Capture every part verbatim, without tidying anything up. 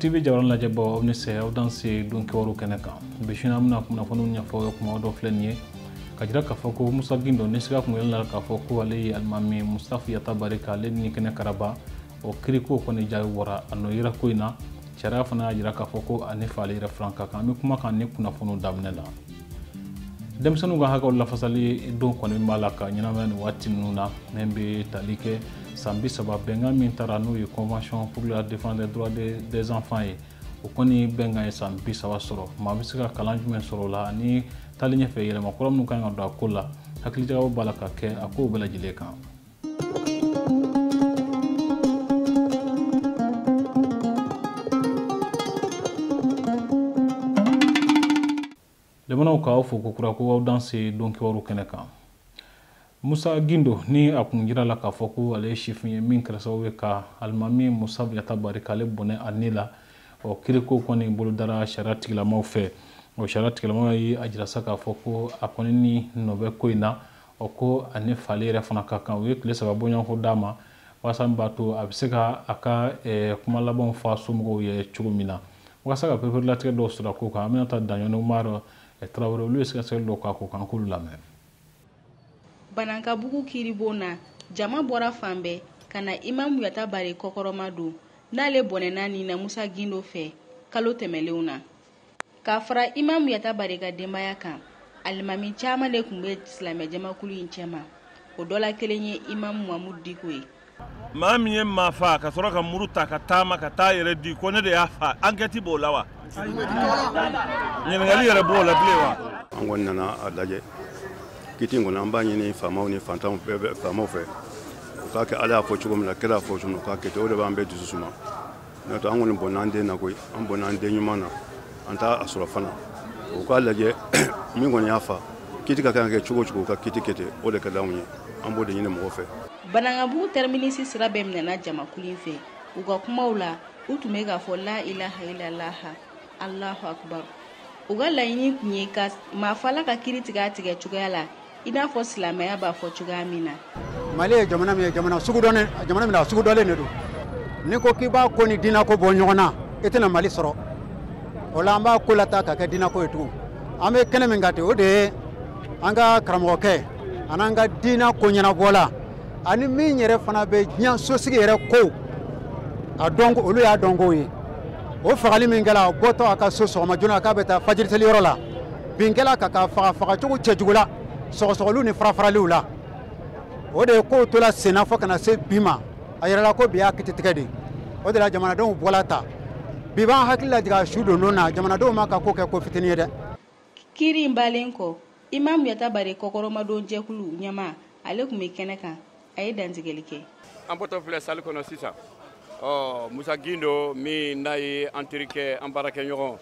T V jawaran lajɛ bɔ aw ni se aw dan se don kibaru kɛnɛ kan bi sini an bɛna kunnafoniw ɲɛfɔ kuma dɔ filɛ nin ye ka jira k'a fɔ ko Musa Gindo ni siga kun yɛlɛla k'a fɔ ko ale ye alimami Mustafa Yatabari k'ale ni kɛnɛ karaba o kiriko kɔni jaabi bɔra a nɔ yira ko in na sariya fana y'a jira k'a fɔ ko a ni fa ale yɛrɛ filan ka kan an bɛ kuma kan ni kunnafoniw daminɛ la denmisɛnninw ka hakɛw lafasali don kɔni b'a la ka ɲɛnamaya nin waati ninnu na min bɛ tali kɛ san bi saba bɛnkan min taara n'o ye convention pour la défense des droits des enfants ye o kɔni bɛnkan ye san bi saba sɔrɔ maa bɛ se ka kalan jumɛn sɔrɔ o la ani taali ɲɛfɛ yɛlɛma kura minnu kan ka don a ko la hakilijagabɔ b'a la ka kɛ a kow bɛɛ lajɛlen kan jamanaw k'aw fo ko kura ko aw dan se don kibaru kɛnɛ kan Musa Gindo ni a kun jira la k'a fɔ ko ale ye sifin ye min kɛra sababu ye ka alimami Musa Yatabari k'ale bɔnɛ a ni la o kiriko kɔni bolodara sariya tigilamaw fɛ o sariya tigilamaw ye a jira sa k'a fɔ ko a kɔni ni nɔ bɛ ko in na o ko ani fale yɛrɛ fana ka kan u ye tile saba bɔɲɔgɔnko d'a ma walasa min b'a to a bɛ se ka a ka kuma labanw fɔ a somɔgɔw ye cogo min na walasa ka pereperelatigɛ dɔw sɔrɔ a ko kan an bɛna taa Daɲɔni Umaru Tarawele olu ye sɛgɛsɛgɛli dɔw k'a ko kan k'olu lamɛn. Banankabugu kiribon na jama bɔra fan bɛɛ ka na Imam Yatabari kɔkɔrɔma don n'ale bɔnɛna ni na Musa Gindo fɛ kalo tɛmɛlenw na k'a fara Imam Yatabari ka denbaya kan alimami caman de tun bɛ silamɛ jamakulu in cɛma o dɔ la kelen ye Imam Mamudu Diko ye maa min ye maa fa ka sɔrɔ ka muru ta ka taama ka taa yɛrɛ di ko ne de y'a fa enquête b'o la wa ɲininkali yɛrɛ b'o la bilen wa an kɔni nana a lajɛ kiti in kɔni an b'a ɲini faamaw ni fantanw bɛɛ faamaw fɛ u k'a kɛ ala y'a fɔ cogo min na kɛra y'a fɔ cogo min na u k'a kɛ ten o de b'an bɛɛ dusu suma n'o tɛ an kɔni bɔnna an den na koyi an bɔnna an den ɲuman na an t'a sɔrɔ fana u k'a lajɛ min kɔni y'a fa kiti ka kan ka kɛ cogo o cogo u ka kiti kɛ ten o de ka d'anw ye an b'o de ɲini mɔgɔ fɛ. Banankabugu terminisi sira bɛɛ minɛna jamakulu in fɛ u ka kumaw la u tun bɛ k'a fɔ la ilaha illallah Allahu akbar u ka laɲini kun ye ka maafala ka kiri tigɛ a tigɛ cogoya la i n'a fɔ silamɛya b'a fɔ cogoya min na. Mali ye jamana min ye jamana sugu dɔnnen jamana min na sugu dɔnlen de don ni ko k'i b'a ko ni diinɛ ko bɔ ɲɔgɔn na i tɛna Mali sɔrɔ o la an b'a ko lata ka kɛ diinɛ ko ye tugun an bɛ kɛnɛ min kan ten o de ye an ka karamɔgɔkɛ an'an ka diinɛ ko ɲɛnabɔla ani min yɛrɛ fana bɛ diɲɛ sosigi yɛrɛ ko a dɔn olu y'a dɔn ko ye o fagali min kɛla o bɔtɔ a ka so sɔgɔma joona k'a bɛ taa fajiri seli yɔrɔ la bin kɛla ka ka faga faga cogo cɛjugu la sɔgɔsɔgɔliw ni farafaraliw la o de ye kow tola senna fɔ ka na se bi ma a yɛrɛla ko bi y'a kiti tigɛ de o de la jamanadenw bɔla ta bi b'an hakili lajigin a su dondon na jamanadenw ma ka ko kɛ ko fitini ye dɛ. Kiri in balen kɔ Imam Yatabari kɔkɔrɔmadon jɛkulu ɲɛma ale tun bɛ kɛnɛ kan a ye dantigɛli kɛ. An bɔtɔ filɛ sali kɔnɔ sisan ɔ Musa Gindo min n'a ye an terikɛ an baarakɛɲɔgɔn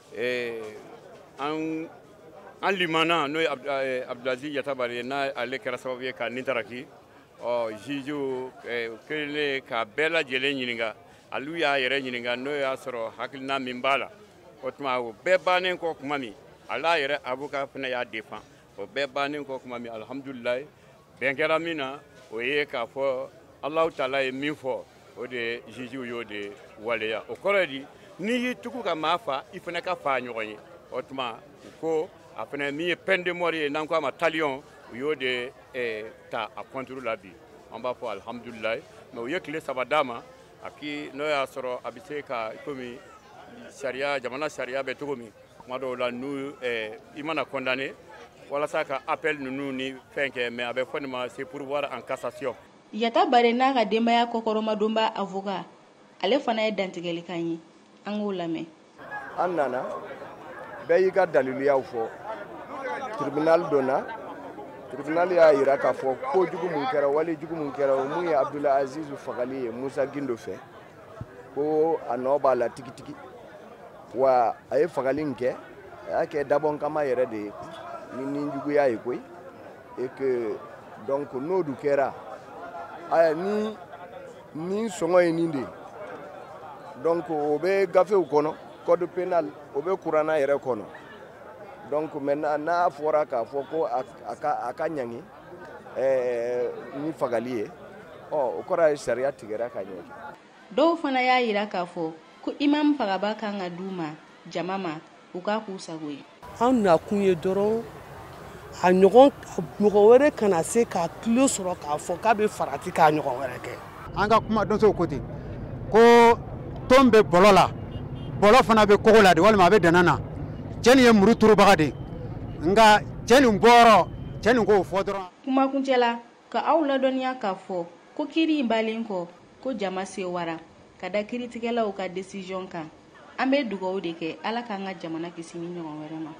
an an limana n'o ye Abdulaziz Yatabari ye n'ale kɛra sababu ye ka Nintaraki ɔ juge kɛlen ka bɛɛ lajɛlen ɲininka olu y'a yɛrɛ ɲininka n'o y'a sɔrɔ hakilina min b'a la o tuma o bɛɛ bannen kɔ kuma min ala yɛrɛ avocat fana y'a défend o bɛɛ bannen kɔ kuma min alhamdulilayi bɛn kɛra min na o ye k'a fɔ Alahu Taala ye min fɔ o de juge y'o de waleya o kɔrɔ ye di n'i y'i tugu ka maa fa i fana ka fa ɲɔgɔn ye o tuma u ko a fana min ye peine de mort ye n'an ko a ma talion u y'o de ta a contre la bi an b'a fɔ alhamdulilayi mais u ye tile saba d'a ma a k'i n'o y'a sɔrɔ a bɛ se ka komi sariya jamana sariya bɛ cogo min tuma dɔw la n'u i mana condamné walasa ka appel ninnu ni fɛn kɛ mais a bɛ fɔ nin ma c'est pour voir en cassation. Yatabari n'a ka denbaya kɔkɔrɔmadon b'a avocat ale fana ye dantigɛli kan ye an k'o lamɛn. An nana bɛɛ y'i ka daliliyaw fɔ tribunal dɔ na tribunal y'a jira k'a fɔ kojugu mun kɛra wali jugu mun kɛra o mun ye Abdulaziz fagali ye Musa Gindo fɛ ko a nɔ b'a la tigitigi wa a ye fagali in kɛ a y'a kɛ dabɔ kama yɛrɛ de ye ni ninjuguya ye koyi et que donc n'o du kɛra aya ni ni sɔngɔ ye nin de donc o bɛ gafew kɔnɔ code pénal o bɛ kuranna yɛrɛ kɔnɔ donc maintenant n'a fɔra k'a fɔ ko a ka a ka ɲangi ni fagali ye ɔ o kɔrɔ ye sariya tigɛra ka ɲɛ. Dɔw fana y'a jira k'a fɔ ko imam pagaba kan ka d'u ma jama ma u k'a k'u sago ye. An nakun ye dɔrɔn a ɲɔgɔn mɔgɔ wɛrɛ kana se k'a kilo sɔrɔ k'a fɔ k'a bɛ farati k'a ɲɔgɔn wɛrɛ kɛ. An ka kuma donsow ko ten ko ton bɛ bɔlɔ la bɔlɔ fana bɛ kogo la de walima a bɛ dana na cɛ nin ye muru turubaga de nka cɛ nin bɔyɔrɔ cɛ nin k'o fɔ dɔrɔn. Kumakuncɛ la ka aw ladɔnniya k'a fɔ ko kiiri in balen kɔ ko jama sewara ka da kiiritigɛlaw ka décision kan. An bɛ dugawu de kɛ Ala k'an ka jamana kisi ni ɲɔgɔn wɛrɛ ma.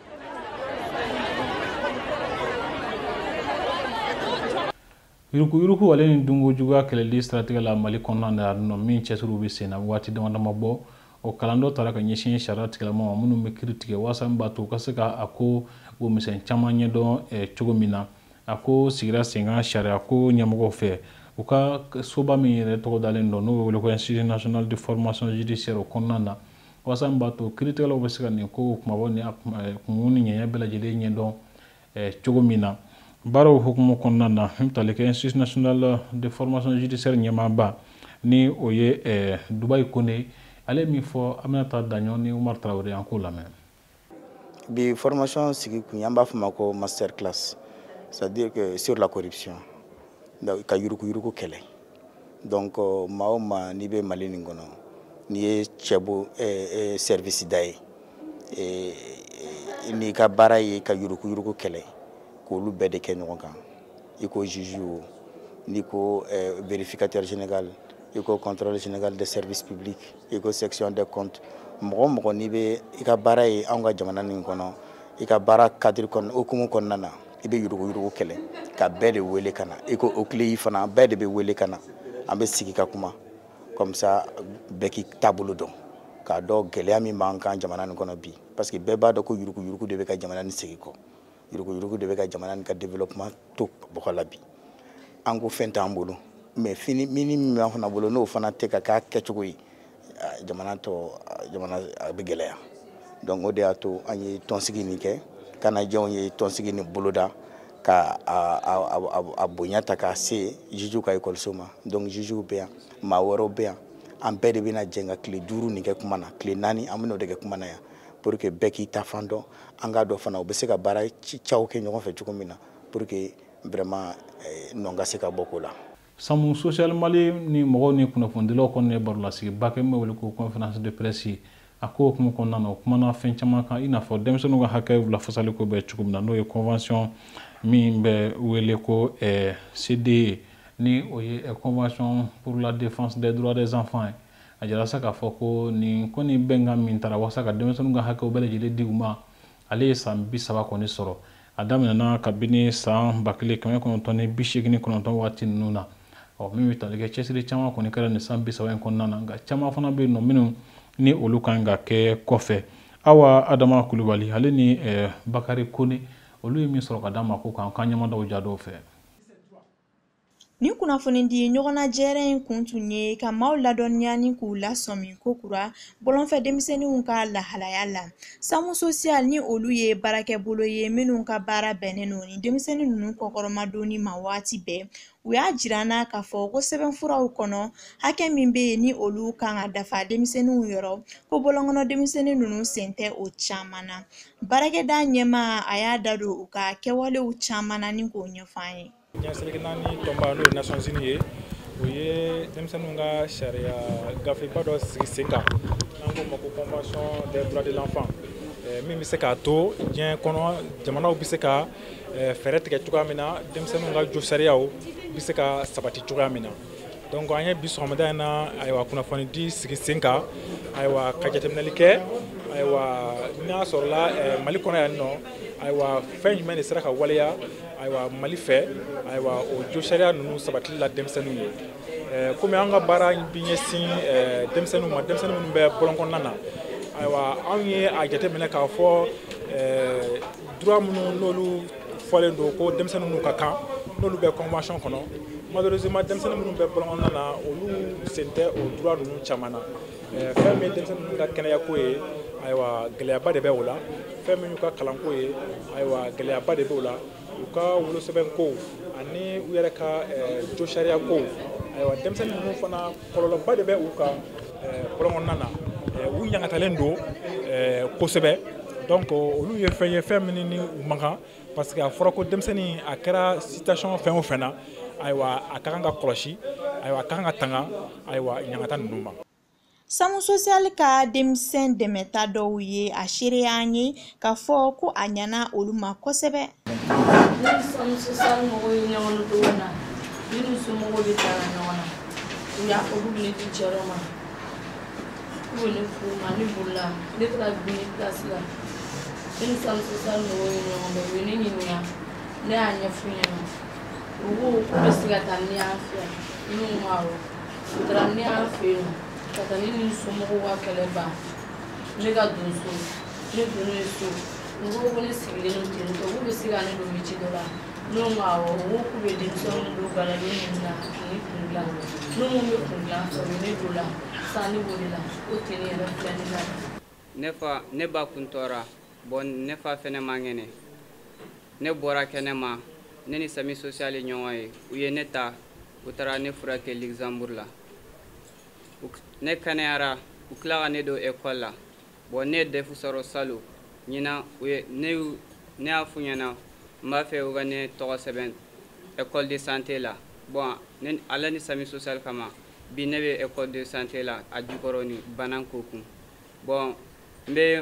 Yuruku yuruku ale ni dungo juguya kɛlɛli siratigɛ la Mali kɔnɔna na nɔ min cɛsiriw bɛ sen na waati dama dama bɔ o kalan dɔ taara ka ɲɛsin sariya tigɛlama ma minnu bɛ kiiri tigɛ walasa min b'a to u ka se ka a ko o misɛn caman ɲɛdɔn cogo min na a ko sigira sen kan sariya ko ɲɛmɔgɔw fɛ u ka soba min yɛrɛ tɔgɔ dalen dɔ n'o bɛ wele ko Institut national de formation judiciaire o kɔnɔna na walasa min b'a to kiiritigɛlaw bɛ se ka nin ko kumabɔ ni kungun ni ɲɛɲɛ bɛɛ lajɛlen ɲɛdɔn cogo min na. Baaraw hukumu kɔnɔna na tali kɛ Institut national de formation judiciaire ɲɛmaaba ni o ye Dubayi Kone ale min fɔ Aminata Daɲɔn ni Umar Traoré an k'o lamɛn. Bi formation sigi kun an b'a fɔ ma ko master class, c'est-à-dire que sur la corruption ka yuruku yuruku kɛlɛ. Donc maa o maa n'i bɛ Mali nin kɔnɔ n'i ye cɛ bo service da ye n'i ka baara ye ka yuruku yuruku kɛlɛ k'olu bɛɛ de kɛ ɲɔgɔn kan i ko juge o n'i ko vérificateur général i ko contrôle général des services publics i ko section des comptes mɔgɔ mɔgɔ n'i bɛ i ka baara ye anw ka jamana nin kɔnɔ i ka baara cadre kɔnɔ okumu kɔnɔna na i bɛ yurugu yurugu kɛlɛ ka bɛɛ de wele ka na i ko o tile yi fana bɛɛ de bɛ wele ka na an bɛ sigi ka kuma comme ça bɛɛ k'i taabolo dɔn k'a dɔn gɛlɛya min b'an kan jamana nin kɔnɔ bi parce que bɛɛ b'a dɔn ko yurugu yurugu de bɛ ka jamana nin segin kɔ yurugu yurugu de bɛ ka jamana nin ka développement to bɔgɔ la bi an ko fɛn t'an bolo mais fini mini min b'an fana bolo n'o fana tɛ ka k'a kɛcogo ye jamana tɔ jamana a bɛ gɛlɛya donc o de y'a to an ye tɔnsigi nin kɛ kanajɛnw ye tɔnsigi nin boloda ka a bonya ta k'a se jugew ka ekɔliso ma donc jugew bɛ yan maa wɛrɛw bɛ yan an bɛɛ de bɛna jɛ ka tile duuru nin kɛ kuma na tile naani an bɛn'o de kɛ kuma na yan pour que bɛɛ k'i ta fan dɔn an k'a dɔn fana u bɛ se ka baara caw kɛ ɲɔgɔn fɛ cogo min na pour que vraiment nɔ ka se ka bɔ ko la. Samu social Mali ni mɔgɔw ni kunnafonidilaw kɔni ye baro lasigi ba kɛ min bɛ wele ko conférence de presse a ko hukumu kɔnɔna na o kumana fɛn caman kan i n'a fɔ denmisɛnninw ka hakɛ lafasali ko bɛ cogo min na n'o ye convention min bɛ wele ko C D E ni o ye convention pour la défense des droits des enfants a jira sa k'a fɔ ko nin ko ni bɛnkan min taara walasa ka denmisɛnninw ka hakɛw bɛɛ lajɛlen di u ma ale ye san bi saba kɔni sɔrɔ a daminɛna kabini san ba kelen kɛmɛ kɔnɔntɔn ni bi seegin kɔnɔntɔn waati ninnu na ɔ min bɛ tali kɛ cɛsiri caman kɔni kɛra nin san bi saba in kɔnɔna na nka caman fana bɛ yen nɔ minnu ni olu kan ka kɛ kɔfɛ Awa Adama Kulubali ale ni Bakari Kone olu ye min sɔrɔ ka d'a ma ko kan kan ɲɛmadaw ja dɔw fɛ. Ni kunnafoni di ɲɔgɔnna jɛrɛ in kun tun ye ka maaw ladɔnniya ni k'u lasɔmi ko kura bɔlɔnfɛ denmisɛnninw ka lahalaya la. Samu social ni olu ye baarakɛ bolo ye minnu ka baara bɛnnen don ni denmisɛnnin ninnu kɔkɔrɔmadonni ma waati bɛɛ u y'a jirana k'a fɔ ko sɛbɛnfuraw kɔnɔ hakɛ min bɛ yen ni olu kan ka dafa denmisɛnninw yɔrɔ ko bɔlɔnkɔnɔ denmisɛnnin ninnu sen tɛ o caman na. Baarakɛda ɲɛma a y'a da don u ka kɛwalew caman na ni k'o ɲɛfɔ an ye. Ɲɛsiriki naani tɔnba n'o ye Nations Unies ye o ye denmisɛnninw ka sariya gafeba dɔ sigi sen kan n'an k'o ma ko convention des droits de l'enfant min bɛ se k'a to diɲɛ kɔnɔ jamanaw bɛ se ka fɛɛrɛ tigɛ cogoya min na denmisɛnninw ka jo sariyaw bɛ se ka sabati cogoya min na donc an ye bi sɔgɔmada in na ayiwa kunnafoni di sigi sen kan ayiwa ka jateminɛli kɛ ayiwa n'a sɔrɔla Mali kɔnɔ yan nɔ ayiwa fɛn jumɛn de sera ka waleya ayiwa Mali fɛ ayiwa o jo sariya ninnu sabatili la denmisɛnninw ye komi an ka baara bi ɲɛsin denmisɛnninw ma denmisɛnnin minnu bɛ bɔlɔn kɔnɔna na ayiwa anw ye a jateminɛ k'a fɔ droit minnu n'olu fɔlen don ko denmisɛnninw ka kan n'olu bɛ convention kɔnɔ malheureusement denmisɛnnin minnu bɛ bɔlɔn kɔnɔna na olu sen tɛ o droit ninnu caman na fɛn min ye denmisɛnninw ka kɛnɛyako ye ayiwa gɛlɛyaba de bɛ o la fɛn min y'u ka kalanko ye ayiwa gɛlɛyaba de bɛ o la u ka wolosɛbɛn ko ani u yɛrɛ ka jo sariya ko ayiwa denmisɛnnin ninnu fana kɔlɔlɔba de bɛ u kan bɔlɔn kɔnɔna na u ɲangatalen don kosɛbɛ donc olu ye fɛn ye fɛn min ni u man kan parce que a fɔra ko denmisɛnnin a kɛra situation fɛn o fɛn na ayiwa a ka kan ka kɔlɔsi ayiwa a ka kan ka tanga ayiwa ɲangata ninnu ma. Samu social ka denmisɛn dɛmɛta dɔw ye a seereya an ye k'a fɔ ko a ɲana olu ma kosɛbɛ. Ni samu social mɔgɔw ye ɲɔgɔn dɔn na ni somɔgɔw bɛ taa ɲɔgɔn na u y'a fɔ k'u bɛ ne di cɛrɔ ma k'u bɛ ne furu ma ne bolila ne taara bin place la ni samu social mɔgɔw ye ɲɔgɔn dɔn u ye ne ɲininka ne y'a ɲɛf'u ɲɛna u ko k'u bɛ se ka taa ni y'an fɛ n'u ma awɔ u taara ni y'an fɛ yen ka taa ni ni somɔgɔw ka kɛlɛ ban ne ka don so ne donnen so n ko ko ne sigilen don ten tɔ k'u bɛ se ka ne don métier dɔ la n'u ma awɔ u ko k'u bɛ denmisɛnninw don galadon ninnu na ani kundilan n'u mun bɛ kundilan fɛ u ye ne don la san ne b'o de la o tɛ ne yɛrɛ filɛ ne la. Ne fa ne ba kun tɔɔra bon ne fa fɛnɛ ma ŋɛnɛ ne bɔra kɛnɛma ne ni sami social ye ɲɔgɔn ye u ye ne ta u taara ne furakɛ Luxembourg la ne kɛnɛyara u tila ka ne don école la bon ne ye defu sɔrɔ salo ɲina u ye ne ne y'a f'u ɲɛna n b'a fɛ u ka ne tɔgɔ sɛbɛn école de santé la bon ne ala ni sami social kama bi ne bɛ école de santé la a jukɔrɔ ni bana ko kun bon n bɛ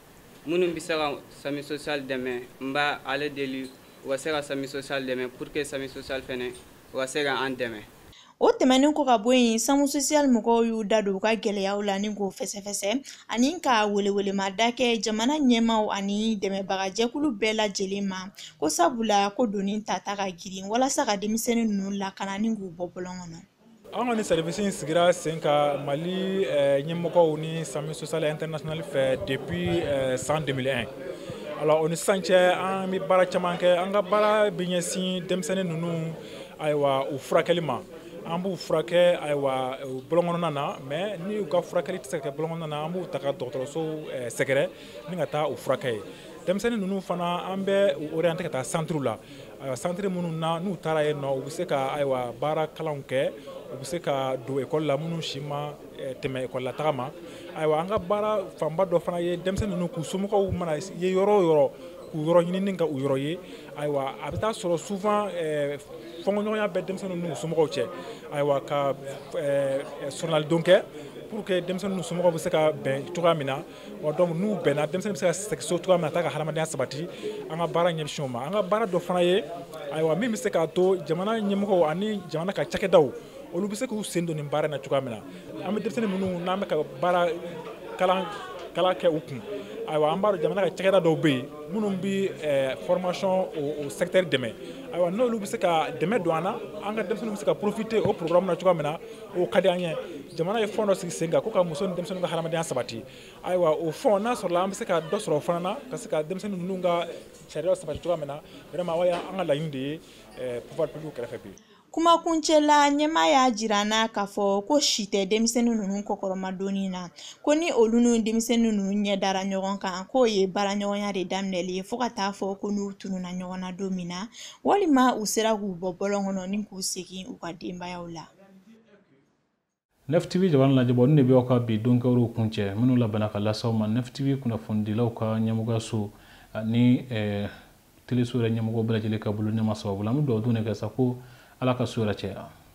minnu bɛ se ka sami social dɛmɛ n b'a ale deli u ka se ka sami social dɛmɛ pour que sami social fɛnɛ u ka se ka an dɛmɛ. O tɛmɛnen kɔ ka bɔ yen Samu social mɔgɔw y'u da don u ka gɛlɛyaw la ni k'o fɛsɛfɛsɛ ani ka welewelema-da kɛ jamana ɲɛmaaw ani dɛmɛbagajɛkulu bɛɛ lajɛlen ma ko sabula ko doni tata ka girin walasa ka denmisɛnnin ninnu lakana ni k'u bɔ bɔlɔn kɔnɔ. An ka ni service in sigira sen ka Mali ɲɛmɔgɔw ni Sami social international fɛ depuis san deux mille un. Alors o ni sisan cɛ an bɛ baara caman kɛ an ka baara bɛ ɲɛsin denmisɛnnin ninnu ayiwa u furakɛli ma. An b'u furakɛ ayiwa bɔlɔn kɔnɔna na mais ni u ka furakɛli tɛ se ka kɛ bɔlɔn kɔnɔna na an b'u ta ka dɔgɔtɔrɔso sɛgɛrɛ ni ka taa u furakɛ ye. Denmisɛnnin ninnu fana an bɛ u orienté ka taa centre la centre minnu na n'u taara yen nɔ u bɛ se ka ayiwa baara kalanw kɛ u bɛ se ka don école la minnu si ma tɛmɛ école la taga ma ayiwa an ka baara fanba dɔ fana ye denmisɛnnin ninnu k'u somɔgɔw mana ye yɔrɔ o yɔrɔ k'u yɔrɔ ɲini ni ka u yɔrɔ ye ayiwa a bɛ taa sɔrɔ souvent fɔnkɔɲɔgɔnya bɛ denmisɛnnin n'u somɔgɔw cɛ ayiwa ka sɔrɔnalidon kɛ pour que denmisɛnnin n'u somɔgɔw bɛ se ka bɛn cogoya min na wa donc n'u bɛnna denmisɛnnin bɛ se ka segin so cogoya min na a taa ka hadamadenya sabati an ka baara ɲɛsin o ma an ka baara dɔ fana ye ayiwa min bɛ se k'a to jamana ɲɛmɔgɔw ani jamana ka cakɛdaw olu bɛ se k'u sen don nin baara in na cogoya min na an bɛ denmisɛnnin minnu n'an bɛ ka baara kalan kalan kɛ u kun ayiwa an b'a dɔn jamana ka cakɛda dɔw bɛ yen minnu bɛ formation o secteur dɛmɛ ayiwa n'olu bɛ se ka dɛmɛ don an na an ka denmisɛnninw bɛ se ka profiter o programme na cogoya min na o ka di an ye jamana ye fond dɔ sigi sen kan ko ka muso ni denmisɛnninw ka hadamadenya sabati ayiwa o fond n'a sɔrɔla an bɛ se ka dɔ sɔrɔ o fana na ka se ka denmisɛnnin ninnu ka sariyaw sabati cogoya min na vraiment o y'an ka laɲini de ye pouvoir public kɛrɛfɛ bi. Kumakuncɛ la ɲɛmaa y'a jira n na k'a fɔ ko si tɛ denmisɛnnin ninnu kɔkɔrɔmadonni na ko ni olu ni denmisɛnnin ninnu ɲɛ dara ɲɔgɔn kan k'o ye baaraɲɔgɔnya de daminɛli ye fo ka taa fɔ ko n'u tununa ɲɔgɔn na don min na walima u sera k'u bɔ bɔlɔn kɔnɔ ni k'u segin u ka denbayaw la. N F T V jamana lajɛbɔ ne bɛ aw ka bi donkɛwriw kuncɛ minnu labɛnna ka lase aw ma N F T V kunnafonidilaw ka ɲɛmɔgɔyaso ani teleso yɛrɛ ɲɛmɔgɔw bɛɛ lajɛlen ka bolo ɲɛma sababu la an bɛ dugawu don ne kɛ sa ko Ala ka so yɛrɛ caya.